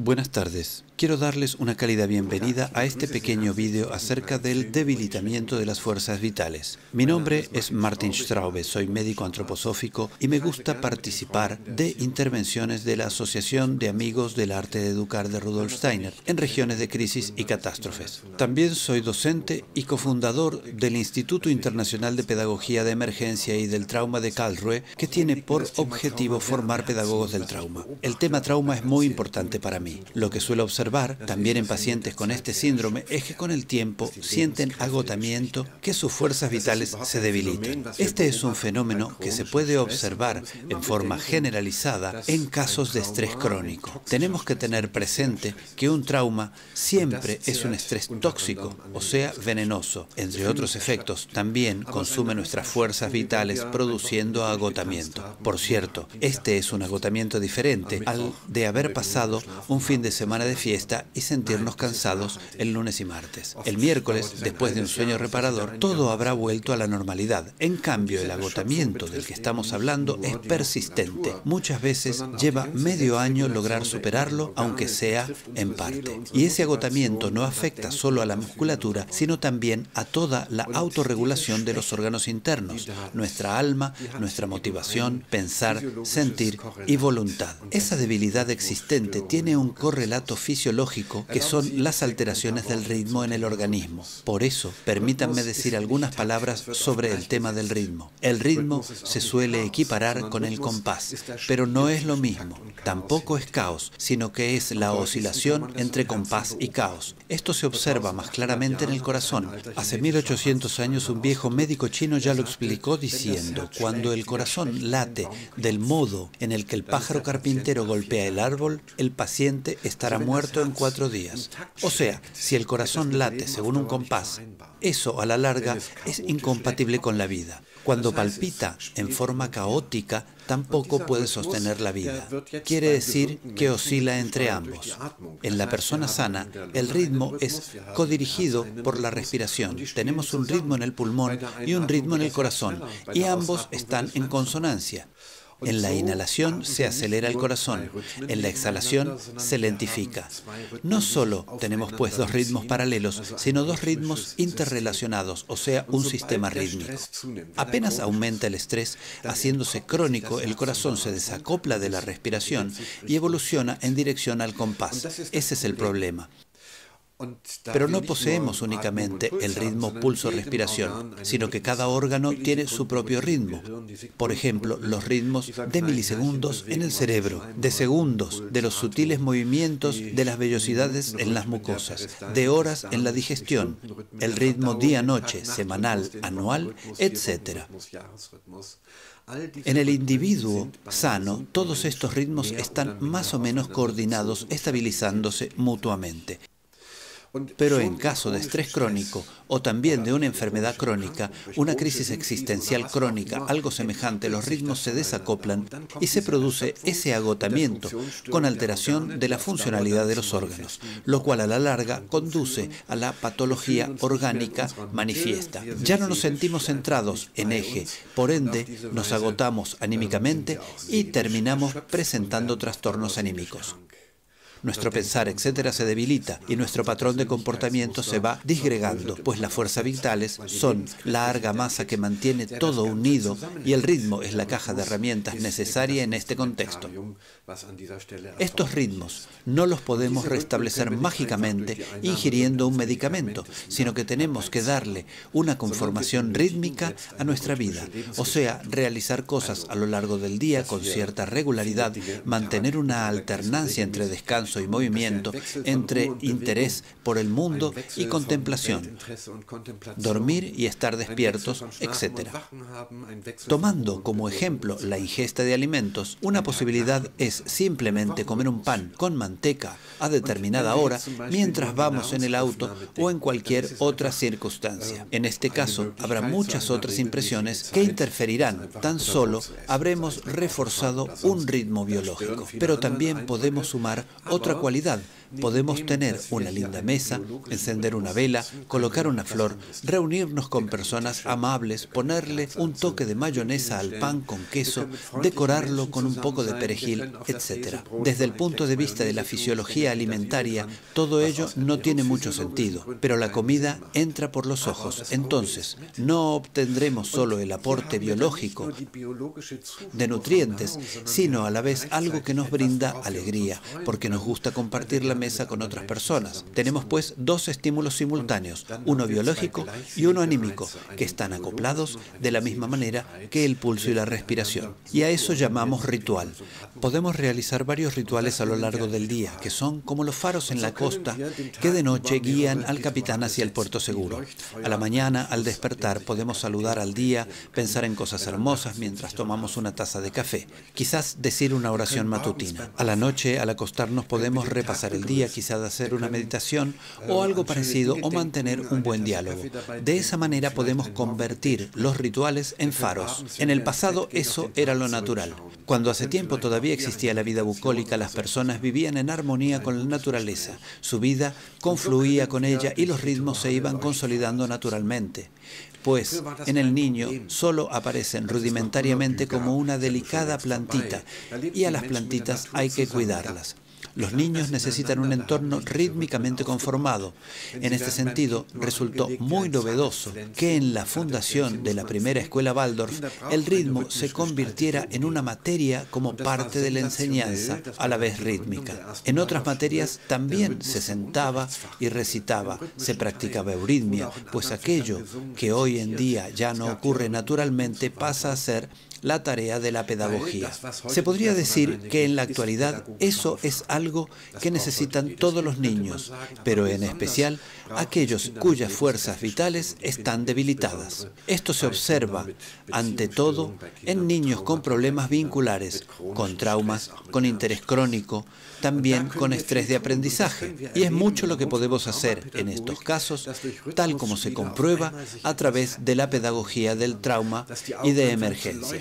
Buenas tardes. Quiero darles una cálida bienvenida a este pequeño vídeo acerca del debilitamiento de las fuerzas vitales. Mi nombre es Martin Straube, soy médico antroposófico y me gusta participar de intervenciones de la Asociación de Amigos del Arte de Educar de Rudolf Steiner en regiones de crisis y catástrofes. También soy docente y cofundador del Instituto Internacional de Pedagogía de Emergencia y del Trauma de Karlsruhe, que tiene por objetivo formar pedagogos del trauma. El tema trauma es muy importante para mí. Lo que suelo observar también en pacientes con este síndrome es que con el tiempo sienten agotamiento, que sus fuerzas vitales se debilitan. Este es un fenómeno que se puede observar en forma generalizada en casos de estrés crónico. Tenemos que tener presente que un trauma siempre es un estrés tóxico, o sea, venenoso. Entre otros efectos, también consume nuestras fuerzas vitales produciendo agotamiento. Por cierto, este es un agotamiento diferente al de haber pasado un fin de semana de fiesta y sentirnos cansados el lunes y martes. El miércoles, después de un sueño reparador, todo habrá vuelto a la normalidad. En cambio, el agotamiento del que estamos hablando es persistente. Muchas veces lleva medio año lograr superarlo, aunque sea en parte. Y ese agotamiento no afecta solo a la musculatura, sino también a toda la autorregulación de los órganos internos, nuestra alma, nuestra motivación, pensar, sentir y voluntad. Esa debilidad existente tiene un correlato fisiológico que son las alteraciones del ritmo en el organismo. Por eso, permítanme decir algunas palabras sobre el tema del ritmo. El ritmo se suele equiparar con el compás, pero no es lo mismo. Tampoco es caos, sino que es la oscilación entre compás y caos. Esto se observa más claramente en el corazón. Hace 1800 años un viejo médico chino ya lo explicó diciendo: cuando el corazón late del modo en el que el pájaro carpintero golpea el árbol, el paciente estará muerto en 4 días. O sea, si el corazón late según un compás, eso a la larga es incompatible con la vida. Cuando palpita en forma caótica, tampoco puede sostener la vida. Quiere decir que oscila entre ambos. En la persona sana, el ritmo es codirigido por la respiración. Tenemos un ritmo en el pulmón y un ritmo en el corazón, y ambos están en consonancia. En la inhalación se acelera el corazón, en la exhalación se lentifica. No solo tenemos pues dos ritmos paralelos, sino dos ritmos interrelacionados, o sea, un sistema rítmico. Apenas aumenta el estrés, haciéndose crónico, el corazón se desacopla de la respiración y evoluciona en dirección al compás. Ese es el problema. Pero no poseemos únicamente el ritmo pulso-respiración, sino que cada órgano tiene su propio ritmo. Por ejemplo, los ritmos de milisegundos en el cerebro, de segundos, de los sutiles movimientos de las vellosidades en las mucosas, de horas en la digestión, el ritmo día-noche, semanal, anual, etc. En el individuo sano, todos estos ritmos están más o menos coordinados, estabilizándose mutuamente. Pero en caso de estrés crónico o también de una enfermedad crónica, una crisis existencial crónica, algo semejante, los ritmos se desacoplan y se produce ese agotamiento con alteración de la funcionalidad de los órganos, lo cual a la larga conduce a la patología orgánica manifiesta. Ya no nos sentimos centrados en eje, por ende nos agotamos anímicamente y terminamos presentando trastornos anímicos. Nuestro pensar, etcétera, se debilita y nuestro patrón de comportamiento se va disgregando, pues las fuerzas vitales son la argamasa que mantiene todo unido y el ritmo es la caja de herramientas necesaria en este contexto. Estos ritmos no los podemos restablecer mágicamente ingiriendo un medicamento, sino que tenemos que darle una conformación rítmica a nuestra vida, o sea, realizar cosas a lo largo del día con cierta regularidad, mantener una alternancia entre descanso y movimiento, entre interés por el mundo y contemplación, dormir y estar despiertos, etc. Tomando como ejemplo la ingesta de alimentos, una posibilidad es simplemente comer un pan con manteca a determinada hora mientras vamos en el auto o en cualquier otra circunstancia. En este caso, habrá muchas otras impresiones que interferirán, tan solo habremos reforzado un ritmo biológico, pero también podemos sumar otra cualidad, Podemos tener una linda mesa, encender una vela, colocar una flor, reunirnos con personas amables, ponerle un toque de mayonesa al pan con queso, decorarlo con un poco de perejil, etc. Desde el punto de vista de la fisiología alimentaria, todo ello no tiene mucho sentido, pero la comida entra por los ojos. Entonces, no obtendremos solo el aporte biológico de nutrientes, sino a la vez algo que nos brinda alegría, porque nos gusta compartir la mesa con otras personas. Tenemos pues dos estímulos simultáneos, uno biológico y uno anímico, que están acoplados de la misma manera que el pulso y la respiración. Y a eso llamamos ritual. Podemos realizar varios rituales a lo largo del día, que son como los faros en la costa que de noche guían al capitán hacia el puerto seguro. A la mañana, al despertar, podemos saludar al día, pensar en cosas hermosas mientras tomamos una taza de café, quizás decir una oración matutina. A la noche, al acostarnos, podemos repasar el día, quizás hacer una meditación o algo parecido, o mantener un buen diálogo. De esa manera podemos convertir los rituales en faros. En el pasado eso era lo natural. Cuando hace tiempo todavía existía la vida bucólica, las personas vivían en armonía con la naturaleza. Su vida confluía con ella y los ritmos se iban consolidando naturalmente. Pues en el niño solo aparecen rudimentariamente como una delicada plantita, y a las plantitas hay que cuidarlas. Los niños necesitan un entorno rítmicamente conformado. En este sentido, resultó muy novedoso que en la fundación de la primera escuela Waldorf el ritmo se convirtiera en una materia como parte de la enseñanza, a la vez rítmica. En otras materias también se sentaba y recitaba, se practicaba euritmia, pues aquello que hoy en día ya no ocurre naturalmente pasa a ser la tarea de la pedagogía. Se podría decir que en la actualidad eso es algo que necesitan todos los niños, pero en especial aquellos cuyas fuerzas vitales están debilitadas. Esto se observa, ante todo, en niños con problemas vinculares, con traumas, con interés crónico, también con estrés de aprendizaje. Y es mucho lo que podemos hacer en estos casos, tal como se comprueba a través de la pedagogía del trauma y de emergencia.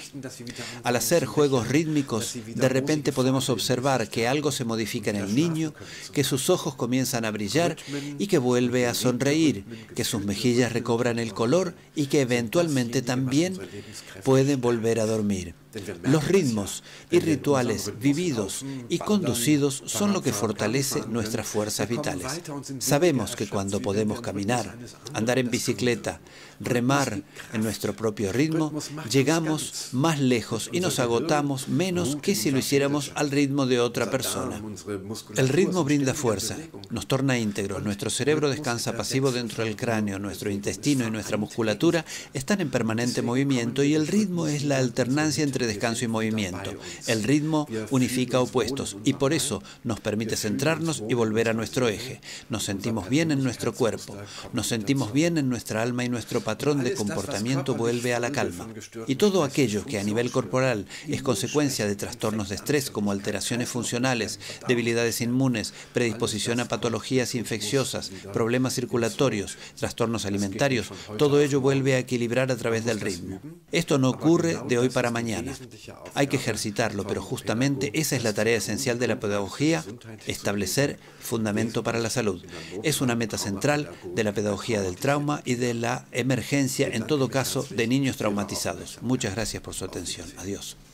Al hacer juegos rítmicos, de repente podemos observar que algo se modifica en el niño, que sus ojos comienzan a brillar y que vuelve a sonreír, que sus mejillas recobran el color y que eventualmente también pueden volver a dormir. Los ritmos y rituales vividos y conducidos son lo que fortalece nuestras fuerzas vitales. Sabemos que cuando podemos caminar, andar en bicicleta, remar en nuestro propio ritmo, llegamos más lejos y nos agotamos menos que si lo hiciéramos al ritmo de otra persona. El ritmo brinda fuerza, nos torna íntegros, nuestro cerebro descansa pasivo dentro del cráneo, nuestro intestino y nuestra musculatura están en permanente movimiento y el ritmo es la alternancia entre descanso y movimiento. El ritmo unifica opuestos y por eso nos permite centrarnos y volver a nuestro eje. Nos sentimos bien en nuestro cuerpo, nos sentimos bien en nuestra alma y nuestro patrón de comportamiento vuelve a la calma. Y todo aquello que a nivel corporal es consecuencia de trastornos de estrés como alteraciones funcionales, debilidades inmunes, predisposición a patologías infecciosas, problemas circulatorios, trastornos alimentarios, todo ello vuelve a equilibrar a través del ritmo. Esto no ocurre de hoy para mañana. Hay que ejercitarlo, pero justamente esa es la tarea esencial de la pedagogía, establecer fundamento para la salud. Es una meta central de la pedagogía del trauma y de la emergencia, en todo caso, de niños traumatizados. Muchas gracias por su atención. Adiós.